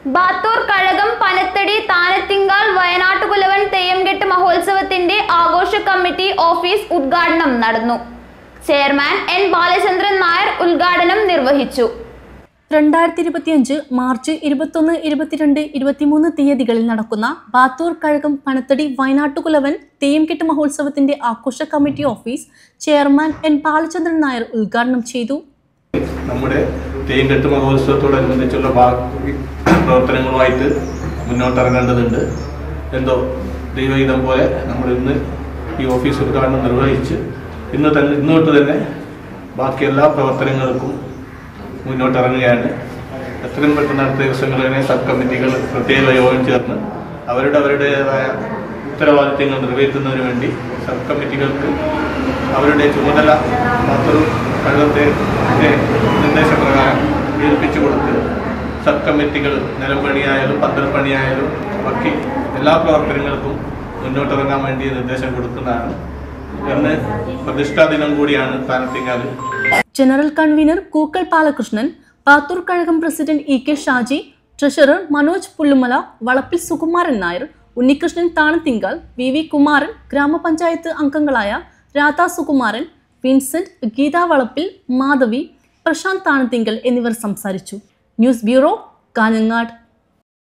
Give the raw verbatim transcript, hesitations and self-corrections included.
ബാത്തൂർ കഴകം പനത്തടി താനത്തിങ്കാൽ വയനാട്ടുകുലവൻ തെയ്യംകെട്ട് മഹോത്സവത്തിന്റെ ആഘോഷ കമ്മിറ്റി ഓഫീസ് ഉദ്ഘാടനം നടന്നു. ചെയർമാൻ എൻ ബാലചന്ദ്രൻ നായർ ഉദ്ഘാടനം നിർവഹിച്ചു. രണ്ടായിരത്തി ഇരുപത്തിയഞ്ച് മാർച്ച് ഇരുപത്തൊന്ന് ഇരുപത്തിരണ്ട് ഇരുപത്തിമൂന്ന് തീയതികളിൽ നടക്കുന്ന ബാത്തൂർ കഴകം പനത്തടി വയനാട്ടുകുലവൻ തെയ്യംകെട്ട് മഹോത്സവത്തിന്റെ ആഘോഷ committee office chairman N Balachandran Nair ഉദ്ഘാടനം ചെയ്തു. നമ്മുടെ തെയ്യംകെട്ട് മഹോത്സവത്തോടനുബന്ധിച്ചുള്ള പ്രവർത്തനങ്ങളുമായിട്ട് മുന്നോട്ടിറങ്ങേണ്ടതുണ്ട്. എന്തോ ദൈവഹിതം പോലെ നമ്മൾ ഇന്ന് ഈ ഓഫീസ് ഉദ്ഘാടനം നിർവഹിച്ച് ഇന്ന് തന്നെ ഇന്ന് തൊട്ട് തന്നെ ബാക്കി എല്ലാ പ്രവർത്തനങ്ങൾക്കും മുന്നോട്ടിറങ്ങുകയാണ്. എത്രയും പെട്ടെന്ന് അടുത്ത ദിവസങ്ങളിൽ തന്നെ സബ് കമ്മിറ്റികൾ പ്രത്യേക യോഗം ചേർന്ന് അവരുടെ അവരുടേതായ ഉത്തരവാദിത്തങ്ങൾ നിറവേറ്റുന്നതിന് വേണ്ടി സബ് കമ്മിറ്റികൾക്ക് അവരുടെ ചുമതല ബാത്തൂർ കഴകത്തെ നിർദ്ദേശപ്രകാരം ഏൽപ്പിച്ചു കൊടുത്ത് സബ് കമ്മിറ്റികൾ നിലംപണിയായാലും പന്തൽപ്പണിയായാലും ബാക്കി എല്ലാ പ്രവർത്തനങ്ങൾക്കും മുന്നോട്ടിറങ്ങാൻ വേണ്ടി നിർദ്ദേശം കൊടുക്കുന്നതാണ്. ഇന്ന് പ്രതിഷ്ഠാ ദിനം കൂടിയാണ് താനത്തിങ്കാല്. ജനറൽ കൺവീനർ കൂക്കൽ ബാലകൃഷ്ണൻ, ബാത്തൂർ കഴകം president E K Shaji, treasurer Manoj Pullumala, Valappil Sukumaran Nair, Unnikrishnan Thanathingal, V V Kumaran, ഗ്രാമപഞ്ചായത്ത് അംഗങ്ങളായ രാധാ സുകുമാരൻ, വിൻസെന്റ്, ഗീത വളപ്പിൽ, മാധവി, പ്രശാന്ത് താനത്തിങ്കൽ എന്നിവർ സംസാരിച്ചു. News bureau, Kanhangad.